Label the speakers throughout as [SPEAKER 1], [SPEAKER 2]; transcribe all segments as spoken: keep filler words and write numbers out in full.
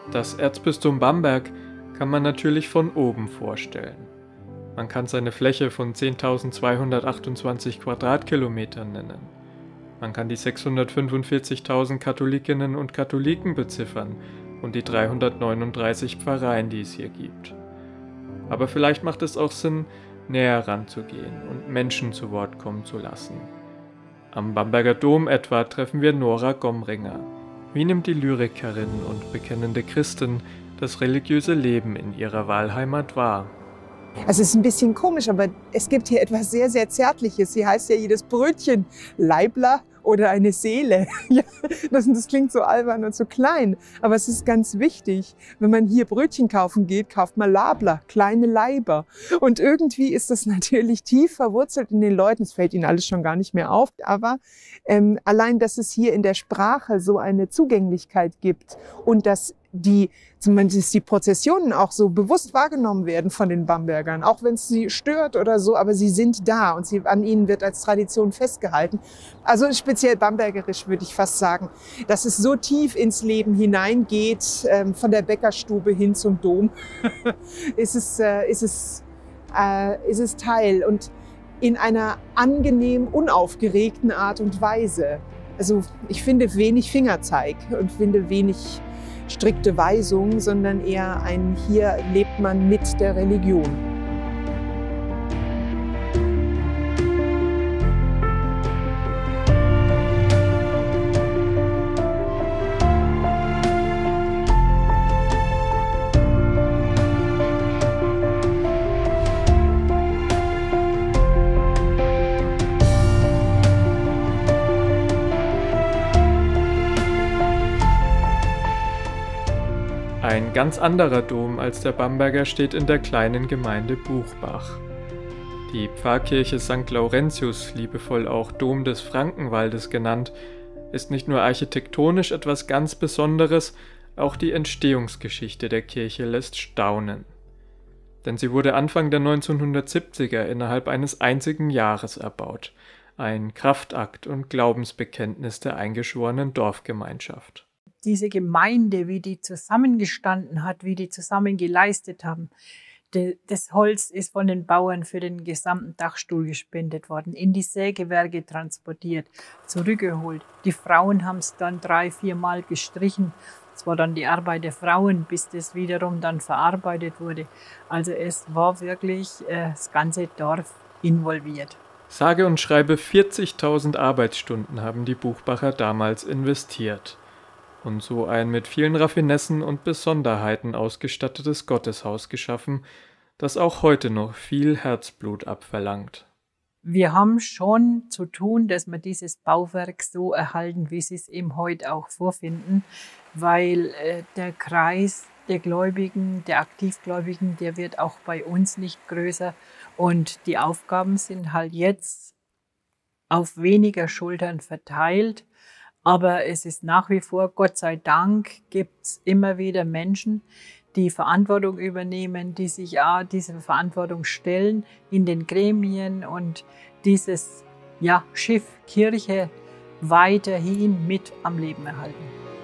[SPEAKER 1] Das Erzbistum Bamberg kann man natürlich von oben vorstellen. Man kann seine Fläche von zehntausendzweihundertachtundzwanzig Quadratkilometern nennen. Man kann die sechshundertfünfundvierzigtausend Katholikinnen und Katholiken beziffern und die dreihundertneununddreißig Pfarreien, die es hier gibt. Aber vielleicht macht es auch Sinn, näher ranzugehen und Menschen zu Wort kommen zu lassen. Am Bamberger Dom etwa treffen wir Nora Gomringer. Wie nimmt die Lyrikerin und bekennende Christin das religiöse Leben in ihrer Wahlheimat wahr?
[SPEAKER 2] Also es ist ein bisschen komisch, aber es gibt hier etwas sehr, sehr Zärtliches. Hier heißt ja jedes Brötchen Leibler oder eine Seele. Ja, das, das klingt so albern und so klein, aber es ist ganz wichtig. Wenn man hier Brötchen kaufen geht, kauft man Labler, kleine Leiber. Und irgendwie ist das natürlich tief verwurzelt in den Leuten. Es fällt ihnen alles schon gar nicht mehr auf, aber ähm, allein, dass es hier in der Sprache so eine Zugänglichkeit gibt und dass die, zumindest die Prozessionen auch so bewusst wahrgenommen werden von den Bambergern, auch wenn es sie stört oder so, aber sie sind da und sie, an ihnen wird als Tradition festgehalten. Also speziell bambergerisch würde ich fast sagen, dass es so tief ins Leben hineingeht, ähm, von der Bäckerstube hin zum Dom, ist es, äh, ist es, äh, ist es Teil und in einer angenehm unaufgeregten Art und Weise. Also ich finde wenig Fingerzeig und finde wenig strikte Weisung, sondern eher ein hier lebt man mit der Religion.
[SPEAKER 1] Ein ganz anderer Dom als der Bamberger steht in der kleinen Gemeinde Buchbach. Die Pfarrkirche Sankt Laurentius, liebevoll auch Dom des Frankenwaldes genannt, ist nicht nur architektonisch etwas ganz Besonderes, auch die Entstehungsgeschichte der Kirche lässt staunen. Denn sie wurde Anfang der neunzehnhundertsiebziger innerhalb eines einzigen Jahres erbaut, ein Kraftakt und Glaubensbekenntnis der eingeschworenen Dorfgemeinschaft.
[SPEAKER 3] Diese Gemeinde, wie die zusammengestanden hat, wie die zusammen geleistet haben. Das Holz ist von den Bauern für den gesamten Dachstuhl gespendet worden, in die Sägewerke transportiert, zurückgeholt. Die Frauen haben es dann drei, vier Mal gestrichen. Das war dann die Arbeit der Frauen, bis das wiederum dann verarbeitet wurde. Also es war wirklich äh, das ganze Dorf involviert.
[SPEAKER 1] Sage und schreibe vierzigtausend Arbeitsstunden haben die Buchbacher damals investiert. Und so ein mit vielen Raffinessen und Besonderheiten ausgestattetes Gotteshaus geschaffen, das auch heute noch viel Herzblut abverlangt.
[SPEAKER 3] Wir haben schon zu tun, dass wir dieses Bauwerk so erhalten, wie Sie es eben heute auch vorfinden, weil äh, der Kreis der Gläubigen, der Aktivgläubigen, der wird auch bei uns nicht größer und die Aufgaben sind halt jetzt auf weniger Schultern verteilt. Aber es ist nach wie vor, Gott sei Dank, gibt es immer wieder Menschen, die Verantwortung übernehmen, die sich ja diese Verantwortung stellen in den Gremien und dieses ja, Schiff Kirche weiterhin mit am Leben erhalten.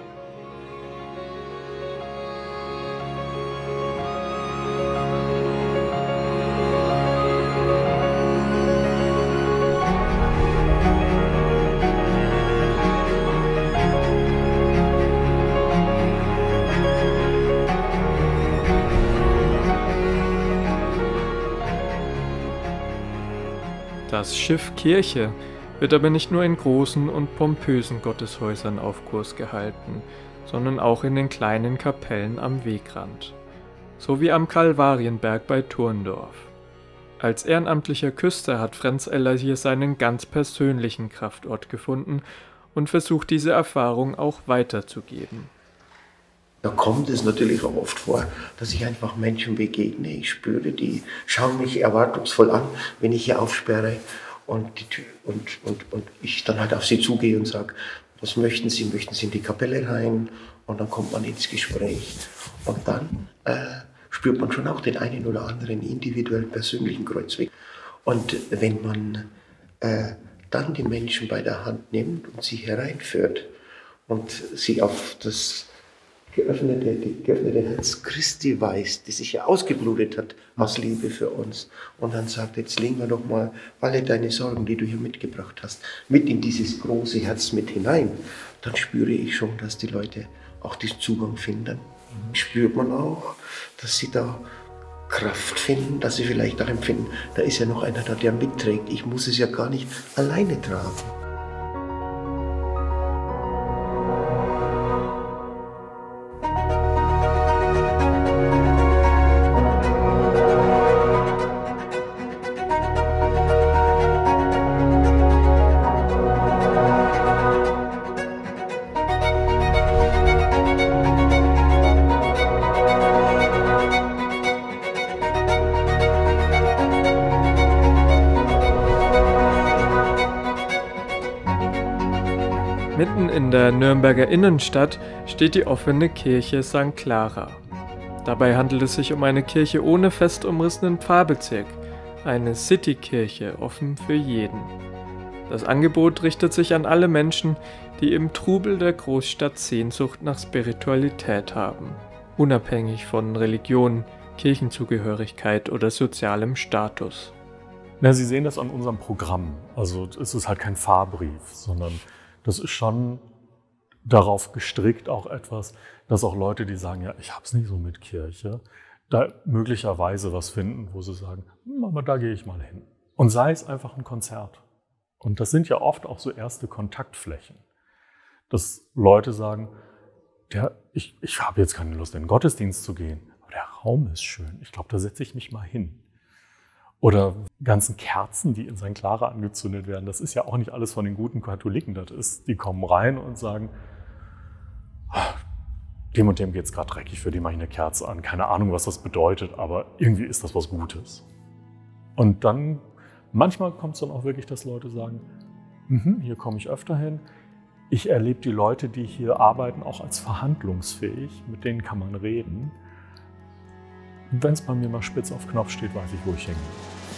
[SPEAKER 1] Das Schiff Kirche wird aber nicht nur in großen und pompösen Gotteshäusern auf Kurs gehalten, sondern auch in den kleinen Kapellen am Wegrand. So wie am Kalvarienberg bei Turndorf. Als ehrenamtlicher Küster hat Franz Eller hier seinen ganz persönlichen Kraftort gefunden und versucht diese Erfahrung auch weiterzugeben.
[SPEAKER 4] Da kommt es natürlich auch oft vor, dass ich einfach Menschen begegne. Ich spüre, die schauen mich erwartungsvoll an, wenn ich hier aufsperre und, die Tür, und, und, und ich dann halt auf sie zugehe und sage, was möchten Sie? Möchten Sie in die Kapelle rein? Und dann kommt man ins Gespräch. Und dann äh, spürt man schon auch den einen oder anderen individuellen persönlichen Kreuzweg. Und wenn man äh, dann die Menschen bei der Hand nimmt und sie hereinführt und sie auf das geöffnete, die geöffnete Herz Christi weiß, die sich ja ausgeblutet hat aus Liebe für uns. Und dann sagt, jetzt legen wir doch mal alle deine Sorgen, die du hier mitgebracht hast, mit in dieses große Herz mit hinein. Dann spüre ich schon, dass die Leute auch diesen Zugang finden. Spürt man auch, dass sie da Kraft finden, dass sie vielleicht auch empfinden, da ist ja noch einer da, der mitträgt. Ich muss es ja gar nicht alleine tragen.
[SPEAKER 1] Mitten in der Nürnberger Innenstadt steht die offene Kirche Sankt Clara. Dabei handelt es sich um eine Kirche ohne fest umrissenen Pfarrbezirk, eine Citykirche, offen für jeden. Das Angebot richtet sich an alle Menschen, die im Trubel der Großstadt Sehnsucht nach Spiritualität haben, unabhängig von Religion, Kirchenzugehörigkeit oder sozialem Status.
[SPEAKER 5] Na, Sie sehen das an unserem Programm. Also es ist halt kein Fahrbrief, sondern das ist schon darauf gestrickt, auch etwas, dass auch Leute, die sagen, ja, ich hab's nicht so mit Kirche, da möglicherweise was finden, wo sie sagen, aber da gehe ich mal hin. Und sei es einfach ein Konzert. Und das sind ja oft auch so erste Kontaktflächen, dass Leute sagen, der, ich, ich habe jetzt keine Lust, in den Gottesdienst zu gehen, aber der Raum ist schön, ich glaube, da setze ich mich mal hin. Oder ganzen Kerzen, die in Sankt Clara angezündet werden. Das ist ja auch nicht alles von den guten Katholiken. Das ist, die kommen rein und sagen, dem und dem geht es gerade dreckig, für die mache ich eine Kerze an. Keine Ahnung, was das bedeutet, aber irgendwie ist das was Gutes. Und dann, manchmal kommt es dann auch wirklich, dass Leute sagen, mhm, hier komme ich öfter hin. Ich erlebe die Leute, die hier arbeiten, auch als verhandlungsfähig. Mit denen kann man reden. Wenn es bei mir mal spitz auf Knopf steht, weiß ich, wo ich hingehe.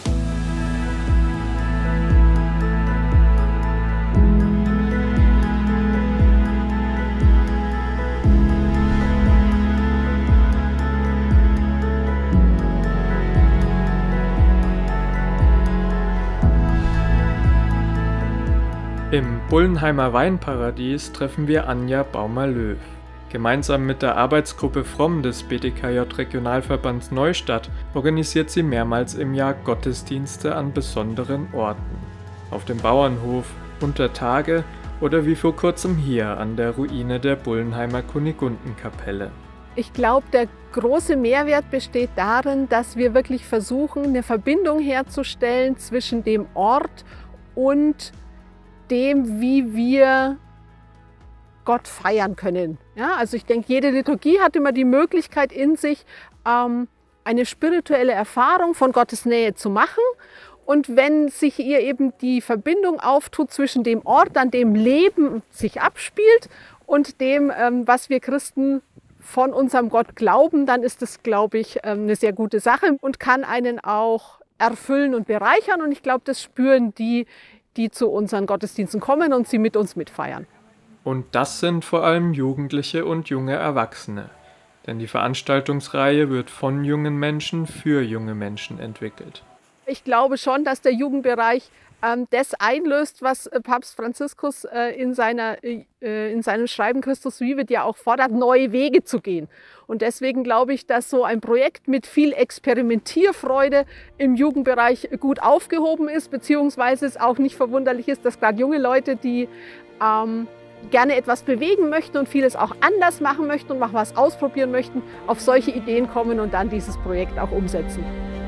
[SPEAKER 1] Im Bullenheimer Weinparadies treffen wir Anja Baumer-Löw. Gemeinsam mit der Arbeitsgruppe Fromm des B D K J-Regionalverbands Neustadt organisiert sie mehrmals im Jahr Gottesdienste an besonderen Orten. Auf dem Bauernhof, unter Tage oder wie vor kurzem hier an der Ruine der Bullenheimer Kunigundenkapelle.
[SPEAKER 6] Ich glaube, der große Mehrwert besteht darin, dass wir wirklich versuchen, eine Verbindung herzustellen zwischen dem Ort und dem, wie wir Gott feiern können. Ja, also ich denke, jede Liturgie hat immer die Möglichkeit in sich, ähm, eine spirituelle Erfahrung von Gottes Nähe zu machen. Und wenn sich ihr eben die Verbindung auftut zwischen dem Ort, an dem Leben sich abspielt und dem, ähm, was wir Christen von unserem Gott glauben, dann ist das, glaube ich, ähm, eine sehr gute Sache und kann einen auch erfüllen und bereichern. Und ich glaube, das spüren die, die zu unseren Gottesdiensten kommen und sie mit uns mitfeiern.
[SPEAKER 1] Und das sind vor allem Jugendliche und junge Erwachsene. Denn die Veranstaltungsreihe wird von jungen Menschen für junge Menschen entwickelt.
[SPEAKER 6] Ich glaube schon, dass der Jugendbereich ähm, das einlöst, was äh, Papst Franziskus äh, in, seiner, äh, in seinem Schreiben Christus Vivit ja auch fordert, neue Wege zu gehen. Und deswegen glaube ich, dass so ein Projekt mit viel Experimentierfreude im Jugendbereich gut aufgehoben ist, beziehungsweise es auch nicht verwunderlich ist, dass gerade junge Leute, die ähm, gerne etwas bewegen möchten und vieles auch anders machen möchten und mal was ausprobieren möchten, auf solche Ideen kommen und dann dieses Projekt auch umsetzen.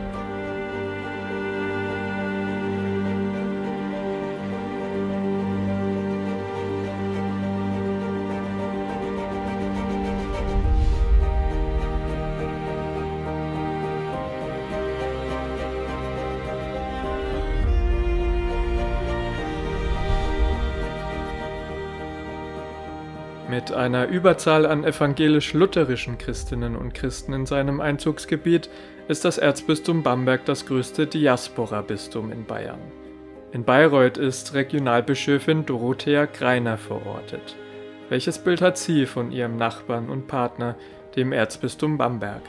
[SPEAKER 1] Mit einer Überzahl an evangelisch-lutherischen Christinnen und Christen in seinem Einzugsgebiet ist das Erzbistum Bamberg das größte Diaspora-Bistum in Bayern. In Bayreuth ist Regionalbischöfin Dorothea Greiner verortet. Welches Bild hat sie von ihrem Nachbarn und Partner, dem Erzbistum Bamberg?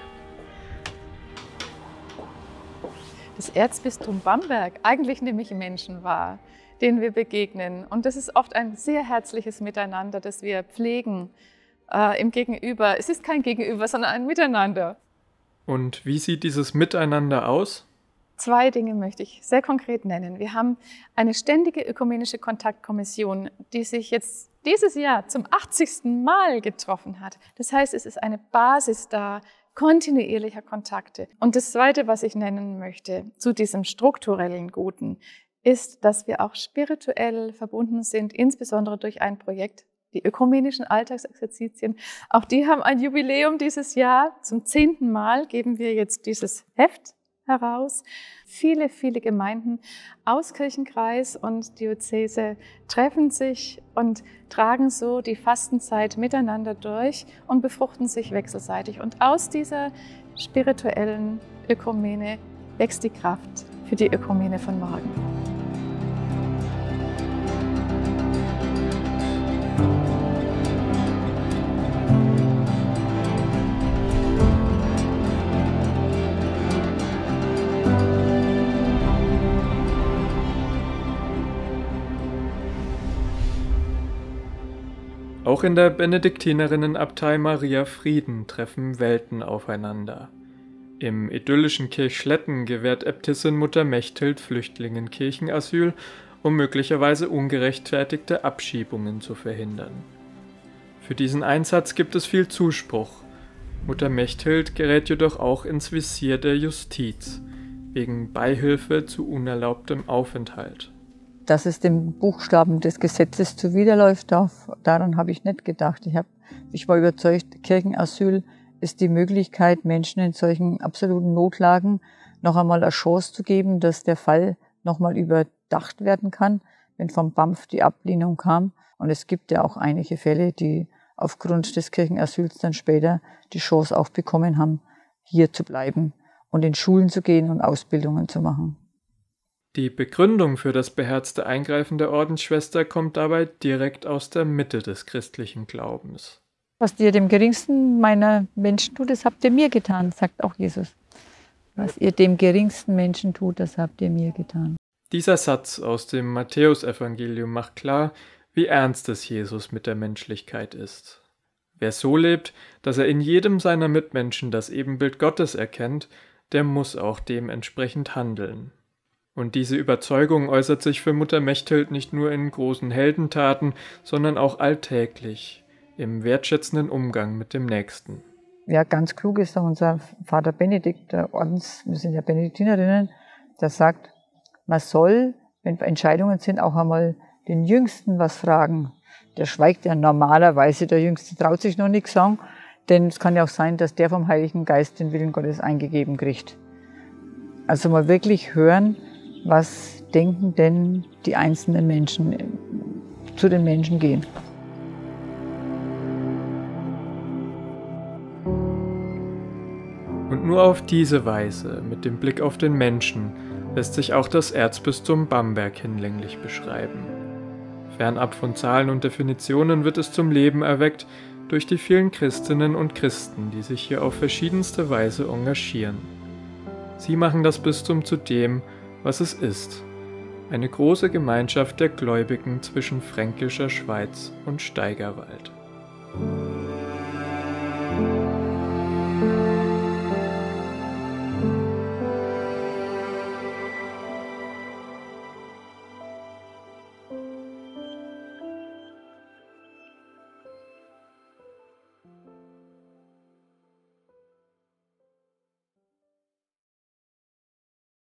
[SPEAKER 7] Das Erzbistum Bamberg, eigentlich nehme ich Menschen wahr, denen wir begegnen. Und das ist oft ein sehr herzliches Miteinander, das wir pflegen äh, im Gegenüber. Es ist kein Gegenüber, sondern ein Miteinander.
[SPEAKER 1] Und wie sieht dieses Miteinander aus?
[SPEAKER 7] Zwei Dinge möchte ich sehr konkret nennen. Wir haben eine ständige ökumenische Kontaktkommission, die sich jetzt dieses Jahr zum achtzigsten Mal getroffen hat. Das heißt, es ist eine Basis da, kontinuierlicher Kontakte. Und das Zweite, was ich nennen möchte zu diesem strukturellen Guten, ist, dass wir auch spirituell verbunden sind, insbesondere durch ein Projekt, die ökumenischen Alltagsexerzitien. Auch die haben ein Jubiläum dieses Jahr. Zum zehnten Mal geben wir jetzt dieses Heft heraus. Viele, viele Gemeinden aus Kirchenkreis und Diözese treffen sich und tragen so die Fastenzeit miteinander durch und befruchten sich wechselseitig. Und aus dieser spirituellen Ökumene wächst die Kraft für die Ökumene von morgen.
[SPEAKER 1] Auch in der Benediktinerinnenabtei Maria Frieden treffen Welten aufeinander. Im idyllischen Kirchschletten gewährt Äbtissin Mutter Mechthild Flüchtlingen Kirchenasyl, um möglicherweise ungerechtfertigte Abschiebungen zu verhindern. Für diesen Einsatz gibt es viel Zuspruch. Mutter Mechthild gerät jedoch auch ins Visier der Justiz, wegen Beihilfe zu unerlaubtem Aufenthalt.
[SPEAKER 8] Dass es dem Buchstaben des Gesetzes zuwiderläuft, daran habe ich nicht gedacht. Ich, hab, ich war überzeugt, Kirchenasyl ist die Möglichkeit, Menschen in solchen absoluten Notlagen noch einmal eine Chance zu geben, dass der Fall noch mal überdacht werden kann, wenn vom B A M F die Ablehnung kam. Und es gibt ja auch einige Fälle, die aufgrund des Kirchenasyls dann später die Chance auch bekommen haben, hier zu bleiben und in Schulen zu gehen und Ausbildungen zu machen.
[SPEAKER 1] Die Begründung für das beherzte Eingreifen der Ordensschwester kommt dabei direkt aus der Mitte des christlichen Glaubens.
[SPEAKER 8] Was ihr dem geringsten meiner Menschen tut, das habt ihr mir getan, sagt auch Jesus. Was ihr dem geringsten Menschen tut, das habt ihr mir getan.
[SPEAKER 1] Dieser Satz aus dem Matthäusevangelium macht klar, wie ernst es Jesus mit der Menschlichkeit ist. Wer so lebt, dass er in jedem seiner Mitmenschen das Ebenbild Gottes erkennt, der muss auch dementsprechend handeln. Und diese Überzeugung äußert sich für Mutter Mechthild nicht nur in großen Heldentaten, sondern auch alltäglich, im wertschätzenden Umgang mit dem Nächsten.
[SPEAKER 8] Ja, ganz klug ist auch unser Vater Benedikt, der Ordens, wir sind ja Benediktinerinnen, der sagt, man soll, wenn Entscheidungen sind, auch einmal den Jüngsten was fragen. Der schweigt ja normalerweise, der Jüngste traut sich noch nichts sagen, denn es kann ja auch sein, dass der vom Heiligen Geist den Willen Gottes eingegeben kriegt. Also mal wirklich hören, was denken denn die einzelnen Menschen, zu den Menschen gehen.
[SPEAKER 1] Und nur auf diese Weise, mit dem Blick auf den Menschen, lässt sich auch das Erzbistum Bamberg hinlänglich beschreiben. Fernab von Zahlen und Definitionen wird es zum Leben erweckt durch die vielen Christinnen und Christen, die sich hier auf verschiedenste Weise engagieren. Sie machen das Bistum zu dem, was es ist, eine große Gemeinschaft der Gläubigen zwischen fränkischer Schweiz und Steigerwald.